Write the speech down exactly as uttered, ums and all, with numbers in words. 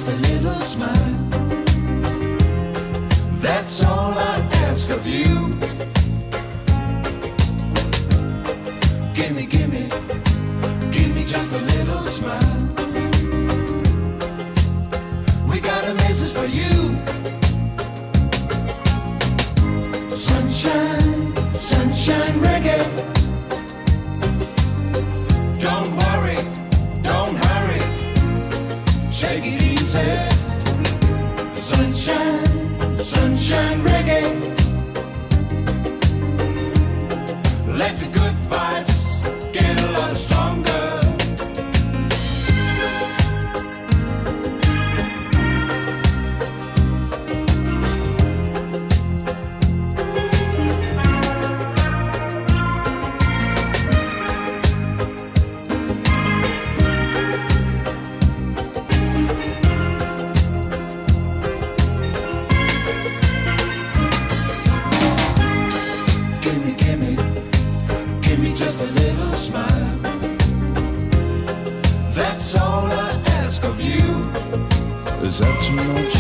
just a little smile. That's all I ask of you. Gimme, gimme, gimme just a little smile. We got a message for you. Sunshine, sunshine reggae. Don't worry, don't hurry, take it easy. Sunshine, sunshine reggae. Let the good vibes get a lot stronger. Gimme, gimme, gimme just a little smile. That's all I ask of you. Is that too much?